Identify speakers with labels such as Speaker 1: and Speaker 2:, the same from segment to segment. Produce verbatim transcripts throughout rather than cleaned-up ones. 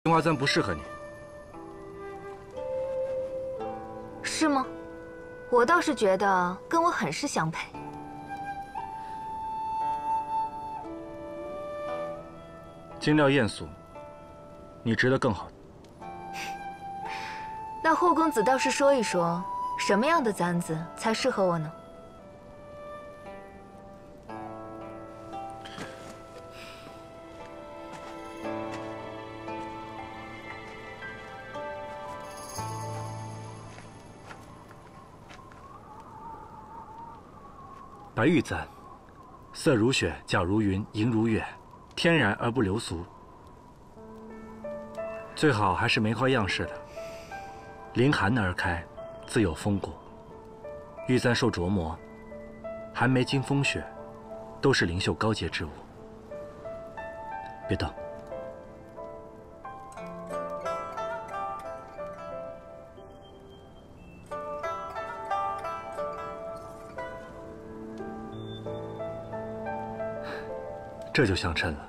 Speaker 1: 青花簪不适合你。
Speaker 2: 是吗？我倒是觉得跟我很是相配。
Speaker 1: 精料艳俗，你值得更好的。
Speaker 2: 那霍公子倒是说一说，什么样的簪子才适合我呢？
Speaker 1: 白玉簪，色如雪，角如云，莹如月，天然而不流俗。最好还是梅花样式的，凌寒而开，自有风骨。玉簪受琢磨，寒梅经风雪，都是灵秀高洁之物。别动。 这就相称了。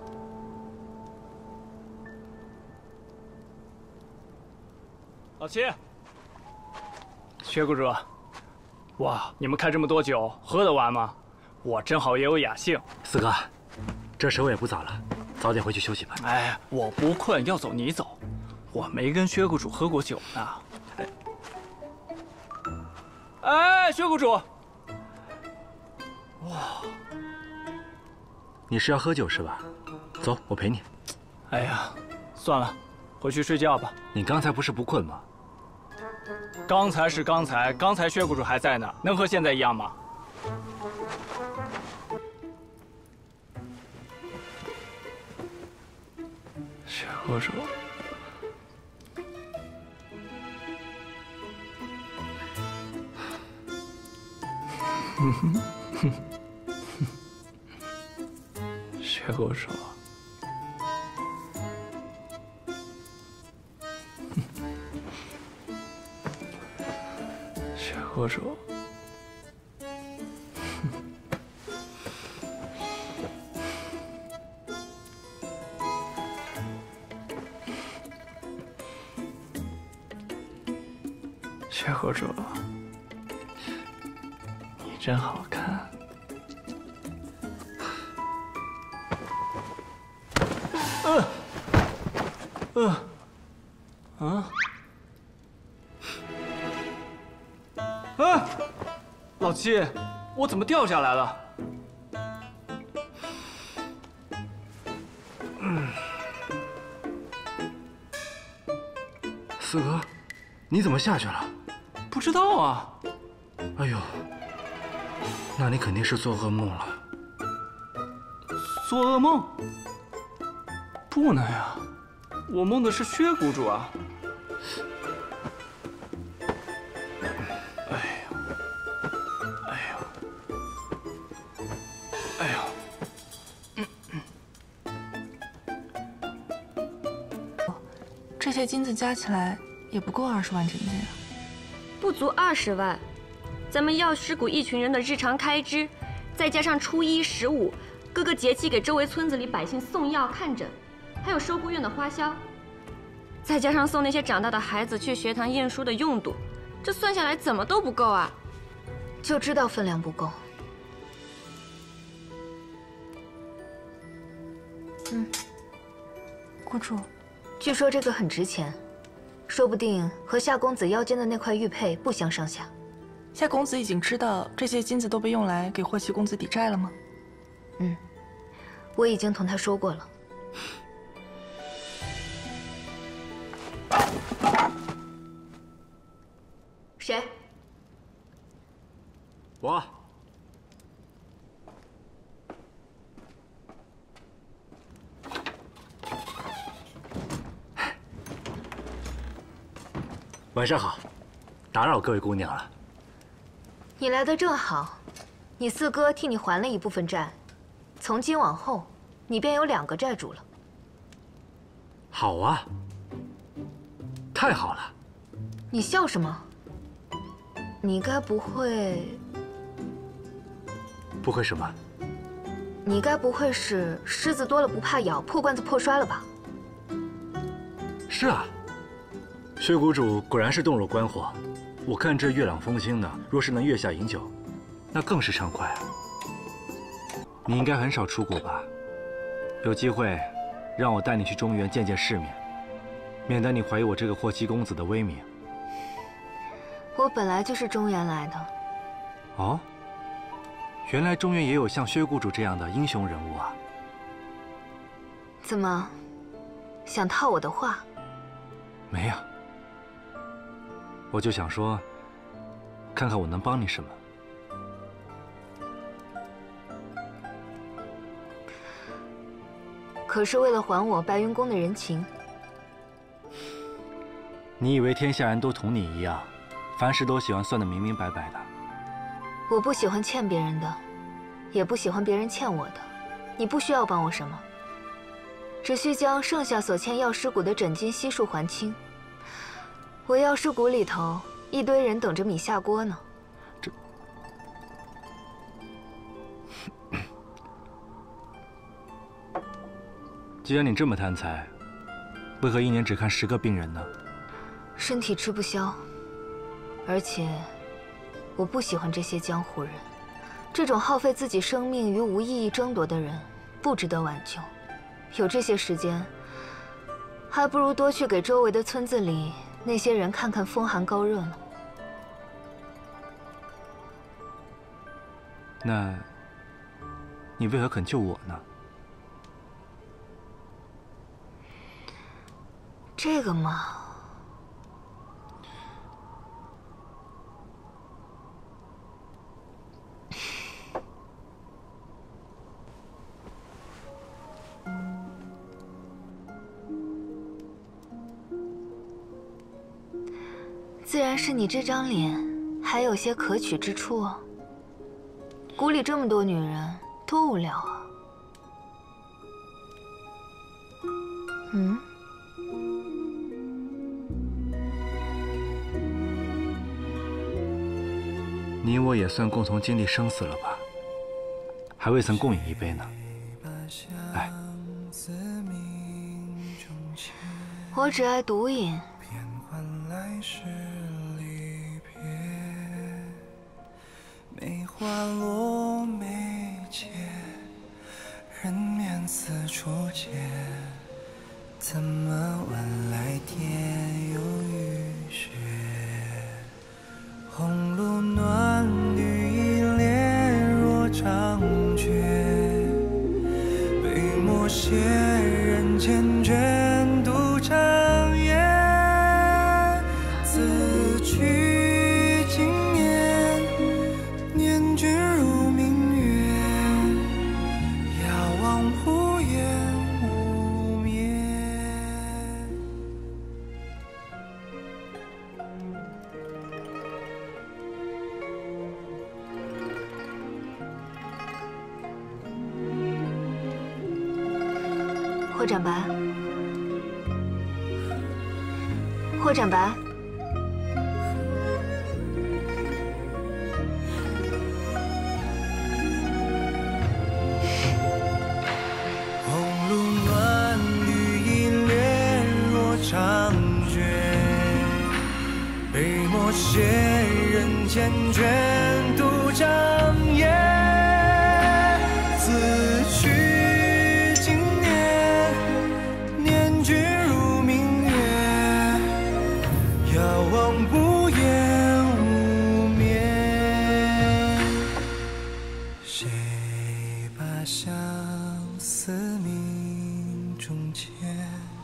Speaker 3: 老七，薛谷主，哇，你们开这么多酒，喝得完吗？我正好也有雅兴。
Speaker 1: 四哥，这时候也不早了，早点回去休息吧。
Speaker 3: 哎，我不困，要走你走，我没跟薛谷主喝过酒呢。哎，哎，薛谷主，哇。
Speaker 1: 你是要喝酒是吧？走，我陪你。
Speaker 3: 哎呀，算了，回去睡觉吧。
Speaker 1: 你刚才不是不困吗？
Speaker 3: 刚才是刚才，刚才薛谷主还在呢，能和现在一样吗？薛谷主，哼哼哼。 薛谷主，薛谷主，薛谷主，你真好看。 嗯，嗯，啊，啊，老七，我怎么掉下来了？
Speaker 1: 嗯，四哥，你怎么下去了？
Speaker 3: 不知道啊。
Speaker 1: 哎呦，那你肯定是做噩梦了。
Speaker 3: 做噩梦？ 不能呀，我梦的是薛谷主啊！哎呀，哎呀，哎呀！嗯
Speaker 4: 嗯、这些金子加起来也不够二十万银子呀。
Speaker 5: 不足二十万，咱们药师谷一群人的日常开支，再加上初一、十五各个节气给周围村子里百姓送药看诊。 还有收护院的花销，再加上送那些长大的孩子去学堂念书的用度，这算下来怎么都不够啊！
Speaker 2: 就知道分量不够。嗯，
Speaker 4: 谷主，
Speaker 2: 据说这个很值钱，说不定和夏公子腰间的那块玉佩不相上下。
Speaker 4: 夏公子已经知道这些金子都被用来给霍七公子抵债了吗？
Speaker 2: 嗯，我已经同他说过了。 谁？
Speaker 1: 我。晚上好，打扰各位姑娘了。
Speaker 2: 你来的正好，你四哥替你还了一部分债，从今往后，你便有两个债主了。
Speaker 1: 好啊，太好了。
Speaker 2: 你笑什么？ 你该不会……
Speaker 1: 不会什么？
Speaker 2: 你该不会是狮子多了不怕咬，破罐子破摔了吧？
Speaker 1: 是啊，薛谷主果然是洞若观火。我看这月朗风清的，若是能月下饮酒，那更是畅快啊。你应该很少出国吧？有机会，让我带你去中原见见世面，免得你怀疑我这个霍七公子的威名。
Speaker 2: 我本来就是中原来的。
Speaker 1: 哦，原来中原也有像薛谷主这样的英雄人物啊。
Speaker 2: 怎么，想套我的话？
Speaker 1: 没有，我就想说，看看我能帮你什么。
Speaker 2: 可是为了还我白云宫的人情。
Speaker 1: 你以为天下人都同你一样，凡事都喜欢算得明明白白的？
Speaker 2: 我不喜欢欠别人的，也不喜欢别人欠我的。你不需要帮我什么，只需将剩下所欠药师谷的枕金悉数还清。我药师谷里头一堆人等着米下锅呢。
Speaker 1: 这，既然你这么贪财，为何一年只看十个病人呢？
Speaker 2: 身体吃不消，而且我不喜欢这些江湖人。这种耗费自己生命于无意义争夺的人，不值得挽救。有这些时间，还不如多去给周围的村子里那些人看看风寒高热呢。
Speaker 1: 那，你为何肯救我呢？
Speaker 2: 这个嘛，自然是你这张脸还有些可取之处哦。谷里这么多女人，多无聊啊！嗯。
Speaker 1: 你我也算共同经历生死了吧？还未曾共饮一杯呢。来，
Speaker 2: 我只爱独饮。
Speaker 6: 梅花落眉间，人面似初见。怎么闻来天有雨雪？红炉暖绿一帘若长绝，杯莫歇人间卷独长夜。自去经年，念君如明月，遥望不言无眠。
Speaker 2: 霍展白，霍展白，
Speaker 6: 红炉暖绿一帘若长绝，杯莫歇人间卷独长夜。自去经年，念君如明月，遥望不言无眠。谁把相思铭中牵？